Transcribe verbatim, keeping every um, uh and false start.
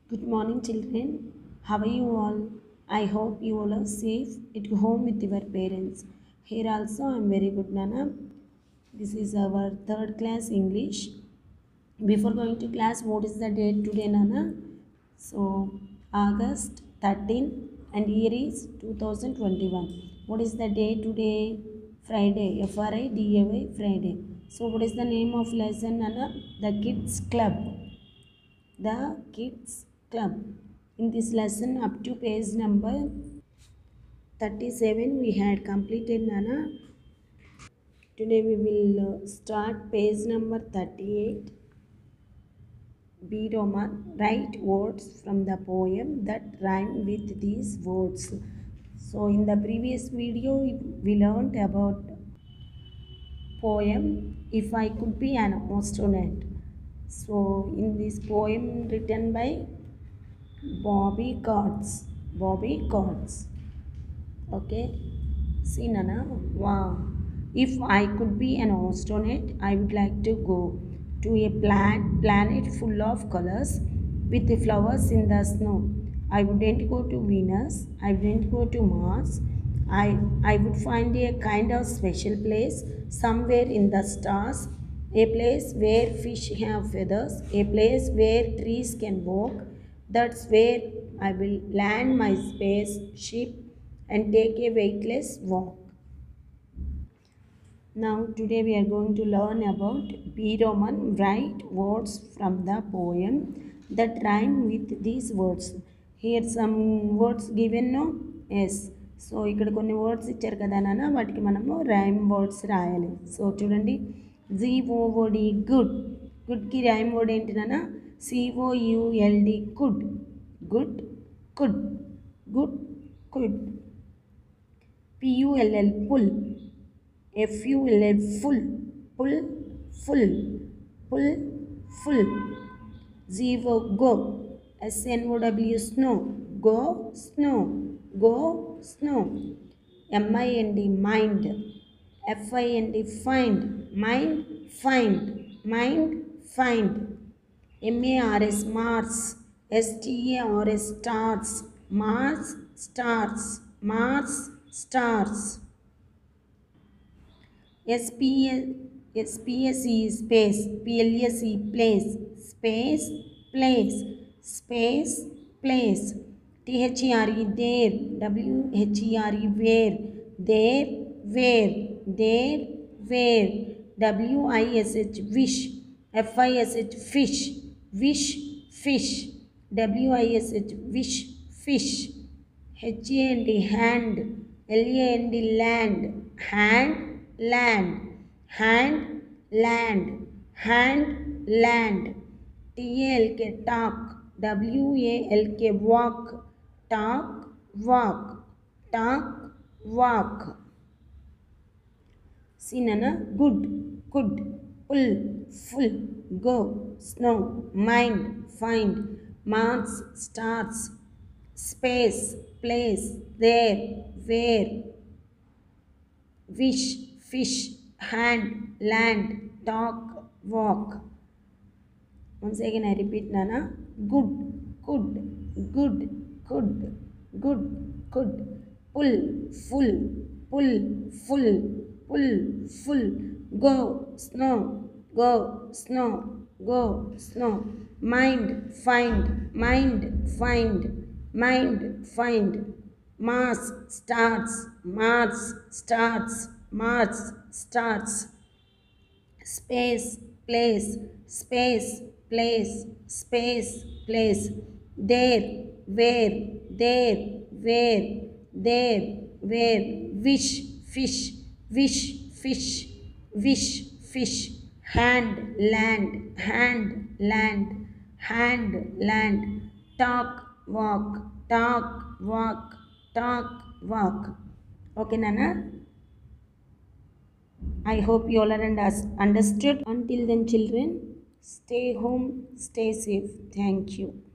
Good morning, children. How are you all? I hope you all are safe at home with your parents. Here also, I am very good, Nana. This is our third class English. Before going to class, what is the date today, Nana? So, August thirteenth, and year is two thousand twenty-one. What is the day today? Friday. F R I D A Y, Friday. So, what is the name of lesson, Nana? The Kids Club. The Kids Club. In this lesson up to page number thirty-seven we had completed, Nana. Today we will uh, start page number thirty-eight. B Roman, write words from the poem that rhyme with these words. So in the previous video we learned about poem If I Could Be an Astronaut. So in this poem written by Bobby Coates. Bobby Coates. Okay. See, Nana. Wow. If I could be an astronaut, I would like to go to a plan- planet full of colors with the flowers in the snow. I wouldn't go to Venus. I wouldn't go to Mars. I, I would find a kind of special place somewhere in the stars, a place where fish have feathers, a place where trees can walk. That's where I will land my spaceship and take a weightless walk. Now today we are going to learn about B Roman, write words from the poem that rhyme with these words. Here some words given, no? Yes. So ఇక్కడ కొన్ని words ఇచ్చారు కదా నాన్న, వాటికి మనము rhyme words రాయాలి. So చూడండి, G O O D good. గుడ్కి రైమ్ వర్డ్ ఏంటి నాన్న? C O U L D could. Good could. Good could. P U L L pull. F-U-L-L, full, pull, full, pull, full. Zero, go. S-N-O-W, snow, go, snow, go, snow. M-I-N-D, mind. F-I-N-D, find, mind, find, mind, find. M-A-R-S, Mars. S-T-A-R-S, stars, Mars, stars, Mars, stars. S P S E, space. P L S E, place. Space, place. Space, place. T H E R E, there. W H E R E, where. There, where. There, where. W I S H, wish. F I S H, fish. Wish, fish. W I S H, wish, fish. H A N D, hand. L A N D, land. Hand, land. Hand, land. Hand, land. T A L K, talk. W A L K, walk. Talk, walk. Talk, walk. See, Nana, good, good, pull, full, go, snow, mind, find, Mars, stars, space, place, there, where, wish, fish, hand, land, talk, walk. Once again I repeat, Nana. Good, good, good, good, good, good. Pull, full, pull, full, pull, full. Go, snow, go, snow, go, snow. Mind, find, mind, find, mind, find. Mars, stars, Mars, stars, Mars, stars. Space, place, space, place, space, place. There, where, there, where, there, where. Wish, fish, wish, fish, wish, fish. Hand, land, hand, land, hand, land. Talk, walk, talk, walk, talk, walk. Okay, Nana? I hope you all are understood. Until then, children, stay home, stay safe. Thank you.